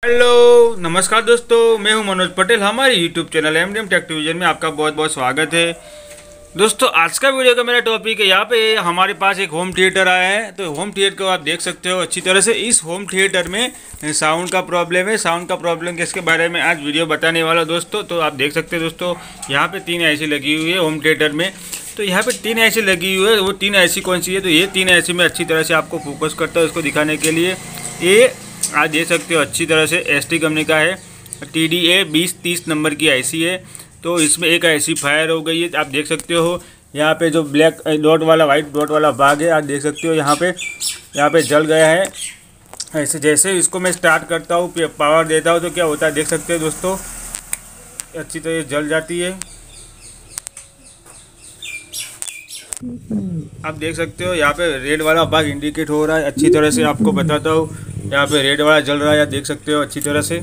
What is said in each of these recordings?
Hello नमस्कार दोस्तों, मैं हूं मनोज पटेल। हमारे यूट्यूब चैनल एमडीएम टेक्विजन में आपका बहुत बहुत स्वागत है। दोस्तों आज का वीडियो का मेरा टॉपिक है, यहाँ पे हमारे पास एक होम थिएटर आया है। तो होम थिएटर को आप देख सकते हो अच्छी तरह से। इस होम थिएटर में साउंड का प्रॉब्लम है। साउंड का प्रॉब्लम किसके बारे में आज वीडियो बताने वाला दोस्तों। तो आप देख सकते हो दोस्तों, यहाँ पे 3 एसी लगी हुई है होम थिएटर में। तो यहाँ पे 3 एसी लगी हुई है। वो 3 एसी कौन सी है? तो ये 3 एसी में अच्छी तरह से आपको फोकस करता है उसको दिखाने के लिए। ये आज देख सकते हो अच्छी तरह से एसटी कंपनी का है। TDA 2030 नंबर की आईसी है। तो इसमें एक आईसी फायर हो गई है। आप देख सकते हो यहाँ पे जो ब्लैक डॉट वाला वाइट डॉट वाला भाग है, आप देख सकते हो यहाँ पे जल गया है। ऐसे जैसे इसको मैं स्टार्ट करता हूँ, पावर देता हूँ तो क्या होता है देख सकते हो दोस्तों, अच्छी तरह जल जाती है। आप देख सकते हो यहाँ पे रेड वाला भाग इंडिकेट हो रहा है। अच्छी तरह से आपको बताता हूँ, यहाँ पे रेड वाला जल रहा है, देख सकते हो अच्छी तरह से।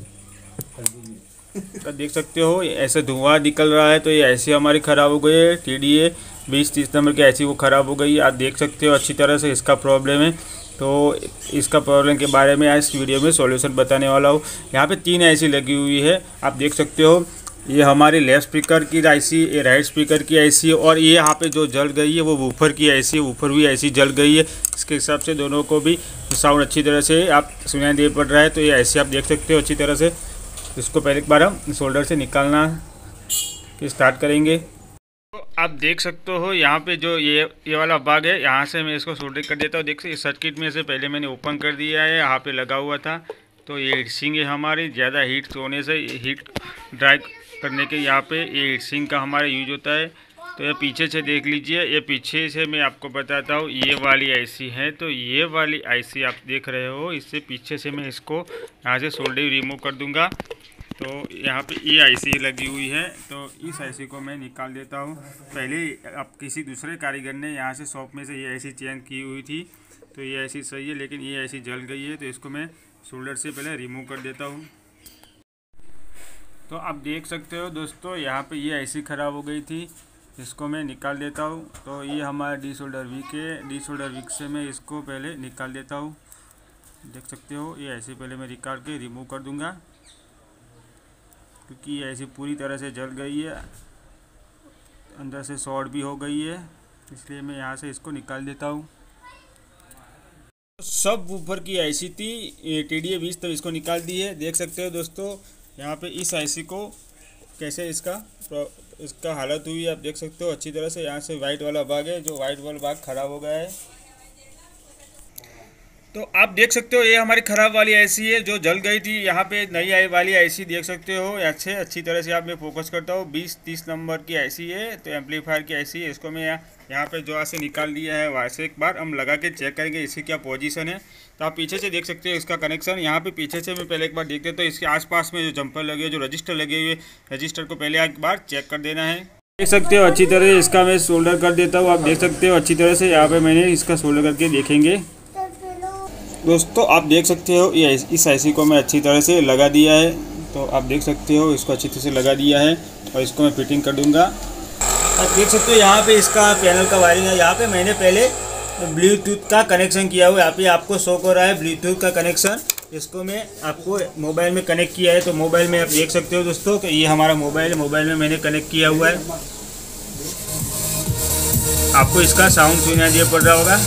तो देख सकते हो ऐसे धुआं निकल रहा है। तो ये ऐसी हमारी ख़राब हो गई है। TDA 2030 नंबर की ऐसी वो ख़राब हो गई है। आप देख सकते हो अच्छी तरह से इसका प्रॉब्लम है। तो इसका प्रॉब्लम के बारे में आज इस वीडियो में सॉल्यूशन बताने वाला हूँ। यहाँ पे 3 ऐसी लगी हुई है, आप देख सकते हो। ये हमारी लेफ्ट स्पीकर की आईसी, ये राइट स्पीकर की आईसी है, और ये यहाँ पे जो जल गई है वो वूफर की आईसी है। वूफर भी आईसी जल गई है। इसके हिसाब से दोनों को भी साउंड अच्छी तरह से आप सुनाई दे पड़ रहा है। तो ये ऐसे आप देख सकते हो अच्छी तरह से। इसको पहले एक बार हम शोल्डर से निकालना कि स्टार्ट करेंगे। तो आप देख सकते हो यहाँ पे जो ये वाला भाग है, यहाँ से मैं इसको सोल्डर कर देता हूँ। देख सकते सर्किट में से पहले मैंने ओपन कर दिया है, यहाँ पे लगा हुआ था। तो ये हीटसिंग है हमारी, ज़्यादा हीट होने से हीट ड्राई करने के यहाँ पे ये हीटसिंग का हमारा यूज होता है। तो ये पीछे से देख लीजिए, ये पीछे से मैं आपको बताता हूँ, ये वाली आईसी है। तो ये वाली आईसी आप देख रहे हो, इससे पीछे से मैं इसको यहाँ से सोल्डर रिमूव कर दूँगा। तो यहाँ पे ये आईसी लगी हुई है। तो इस आईसी को मैं निकाल देता हूँ। पहले अब किसी दूसरे कारीगर ने यहाँ से शॉप में से ये आईसी चेंज की हुई थी। तो ये आईसी सही है, लेकिन ये आईसी जल गई है। तो इसको मैं शोल्डर से पहले रिमूव कर देता हूँ। तो आप देख सकते हो दोस्तों, यहाँ पे ये आईसी ख़राब हो गई थी, इसको मैं निकाल देता हूँ। तो ये हमारा डीशोल्डर विक है। डीशोल्डर विक से मैं इसको पहले निकाल देता हूँ। देख सकते हो ये ऐसे पहले मैं निकाल के रिमूव कर दूँगा, क्योंकि ये ऐसी पूरी तरह से जल गई है, अंदर से शॉर्ट भी हो गई है, इसलिए मैं यहाँ से इसको निकाल देता हूँ। सब वूफर की आईसी थी TDA 20, तो इसको निकाल दी है। देख सकते हो दोस्तों यहाँ पे इस आईसी को कैसे इसका हालत हुई है, आप देख सकते हो अच्छी तरह से। यहाँ से वाइट वाला भाग है, जो वाइट वाला भाग ख़राब हो गया है। तो आप देख सकते हो ये हमारी ख़राब वाली आईसी है जो जल गई थी। यहाँ पे नई आई वाली आईसी देख सकते हो अच्छी तरह से। आप मैं फोकस करता हूँ, 2030 नंबर की आईसी है। तो एम्पलीफायर की आईसी है। इसको मैं यहाँ पे जो से निकाल दिया है, वहाँ से एक बार हम लगा के चेक करेंगे इसकी क्या पोजीशन है। तो आप पीछे से देख सकते हो इसका कनेक्शन। यहाँ पे पीछे से मैं पहले एक बार देख देता हूँ, इसके आसपास में जो जंपर लगे हुए, जो रजिस्टर लगे हुए, रजिस्टर को पहले एक बार चेक कर देना है। देख सकते हो अच्छी तरह इसका मैं सोल्डर कर देता हूँ। आप देख सकते हो अच्छी तरह से यहाँ पे मैंने इसका सोल्डर करके देखेंगे दोस्तों। आप देख सकते हो ये इस आईसी को मैं अच्छी तरह से लगा दिया है। तो आप देख सकते हो इसको अच्छी तरह से लगा दिया है, और इसको मैं फिटिंग कर दूंगा। आप देख सकते हो यहाँ पे इसका पैनल का वायरिंग है। यहाँ पे मैंने पहले ब्लूटूथ का कनेक्शन किया हुआ है। यहाँ पे आपको शो हो रहा है ब्लूटूथ का कनेक्शन। इसको मैं आपको मोबाइल में कनेक्ट किया है। तो मोबाइल में आप देख सकते हो दोस्तों कि ये हमारा मोबाइल है, मोबाइल में मैंने कनेक्ट किया हुआ है। आपको इसका साउंड सुनाई दिया पड़ रहा होगा।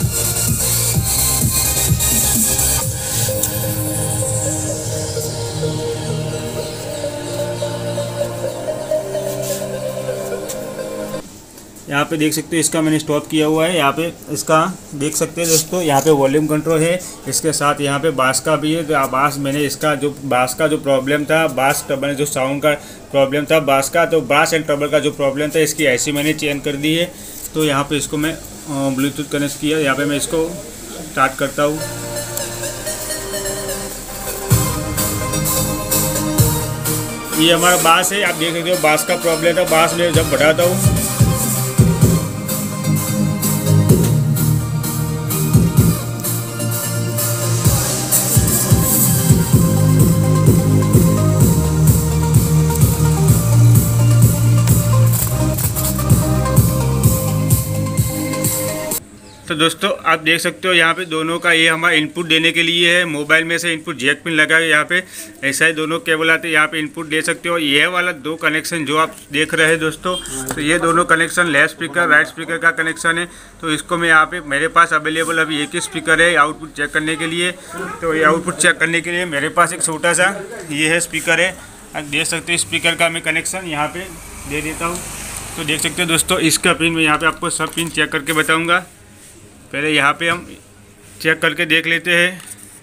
यहाँ पे देख सकते हो इसका मैंने स्टॉप किया हुआ है। यहाँ पे इसका देख सकते हैं दोस्तों, यहाँ पे वॉल्यूम कंट्रोल है। इसके साथ यहाँ पे बास का भी है। तो बास मैंने इसका जो बास का जो प्रॉब्लम था, बास ट्रबल जो साउंड का प्रॉब्लम था बास का, तो बास एंड ट्रबल का जो प्रॉब्लम था, इसकी आईसी मैंने चेंज कर दी है। तो यहाँ पे इसको मैं ब्लूटूथ कनेक्ट किया। यहाँ पे मैं इसको स्टार्ट करता हूँ। ये हमारा बास है। आप देख सकते हो बास का प्रॉब्लम था। बास में जब बढ़ाता हूँ, तो दोस्तों आप देख सकते हो यहाँ पे दोनों का ये हमारा इनपुट देने के लिए है। मोबाइल में से इनपुट जैक पिन लगा है यहाँ पे, ऐसा ही दोनों केबल आते हैं, यहाँ पे इनपुट दे सकते हो। ये वाला दो कनेक्शन जो आप देख रहे हैं दोस्तों, तो ये दोनों connection left speaker right speaker का कनेक्शन है। तो इसको मैं यहाँ पे मेरे पास अवेलेबल अभी एक ही स्पीकर है आउटपुट चेक करने के लिए। तो ये आउटपुट चेक करने के लिए मेरे पास एक छोटा सा ये है स्पीकर है, आप देख सकते हो। स्पीकर का मैं कनेक्शन यहाँ पे दे देता हूँ। तो देख सकते हो दोस्तों, इसका पिन मैं यहाँ पे आपको सब पिन चेक करके बताऊँगा। पहले यहाँ पे हम चेक करके देख लेते हैं।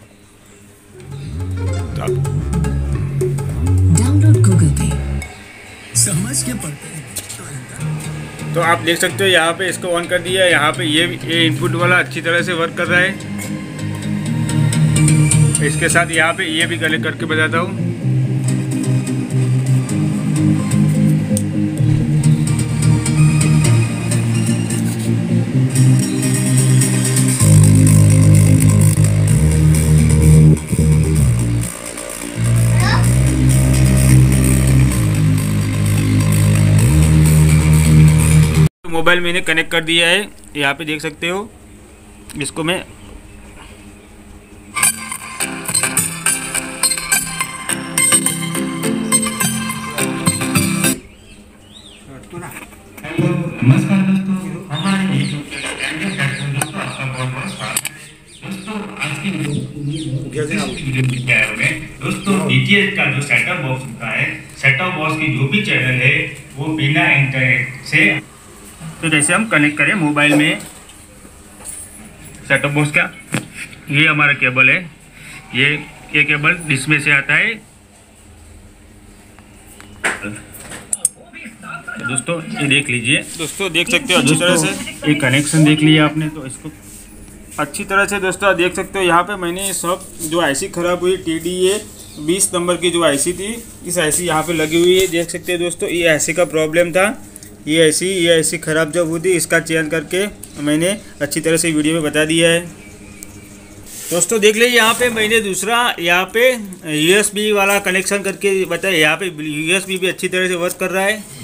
डाउनलोड गूगल पे समझ के पढ़ते हैं। तो आप देख सकते हो यहाँ पे इसको ऑन कर दिया है। यहाँ पे ये इनपुट वाला अच्छी तरह से वर्क कर रहा है। इसके साथ यहाँ पे ये भी कनेक्ट करके बताता हूँ। मोबाइल मैंने कनेक्ट कर दिया है, यहाँ पे देख सकते हो। इसको मैं नमस्कार दोस्तों, हमारे यूट्यूब चैनल दोस्तों आपका बहुत स्वागत है। दोस्तों आज की वीडियो में दोस्तों DTH का जो सेटअप बॉक्स होता है, सेटअप बॉक्स की जो भी चैनल है वो बिना इंटरनेट से, तो जैसे हम कनेक्ट करें मोबाइल में सेटअप बॉक्स का, ये हमारा केबल है। ये केबल डिस्प्ले से आता है। तो दोस्तों ये देख लीजिए, दोस्तों देख सकते हो अच्छी तरह से ये कनेक्शन देख लिया आपने। तो इसको अच्छी तरह से दोस्तों आप देख सकते हो। यहाँ पे मैंने सब जो आईसी ख़राब हुई TDA 20 नंबर की जो आईसी थी, इस आईसी यहाँ पे लगी हुई है। देख सकते हैं दोस्तों, ये आईसी का प्रॉब्लम था। ये आईसी ख़राब जब हुई थी, इसका चेंज करके मैंने अच्छी तरह से वीडियो में बता दिया है। दोस्तों देख लीजिए, यहाँ पे मैंने दूसरा यहाँ पे USB वाला कनेक्शन करके बताया। यहाँ पे USB भी अच्छी तरह से वर्क कर रहा है।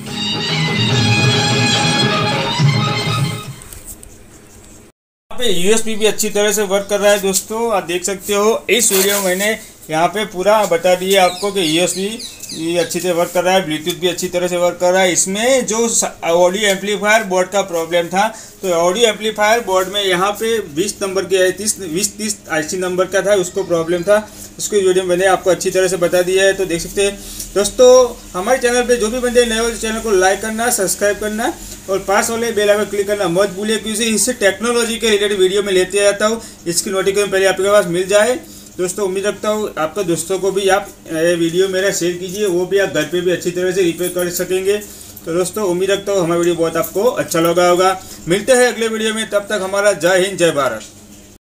USB भी अच्छी तरह से वर्क कर रहा है दोस्तों, आप देख सकते हो। इस वीडियो में मैंने यहाँ पे पूरा बता दिया आपको कि USB ये अच्छी तरह वर्क कर रहा है, ब्लूटूथ भी अच्छी तरह से वर्क कर रहा है। इसमें जो ऑडियो एम्पलीफायर बोर्ड का प्रॉब्लम था, तो ऑडियो एम्पलीफायर बोर्ड में यहाँ पे 20 नंबर की 20-30 IC नंबर का था, उसको प्रॉब्लम था। उसको वीडियो में मैंने आपको अच्छी तरह से बता दिया है। तो देख सकते हैं दोस्तों, हमारे चैनल पे जो भी बंदे नए हो, चैनल को लाइक करना, सब्सक्राइब करना और पास वाले बेल आइकन क्लिक करना मत भूलिए, क्योंकि इससे टेक्नोलॉजी के रिलेटेड वीडियो में लेते आता हूँ। इसकी नोटिफिकेशन पहले आपके पास मिल जाए। दोस्तों उम्मीद रखता हूँ आपके दोस्तों को भी आप ये वीडियो मेरा शेयर कीजिए, वो भी आप घर पे भी अच्छी तरह से रिपेयर कर सकेंगे। तो दोस्तों उम्मीद रखता हूँ हमारा वीडियो बहुत आपको अच्छा लगा होगा। मिलते हैं अगले वीडियो में, तब तक हमारा जय हिंद जय भारत।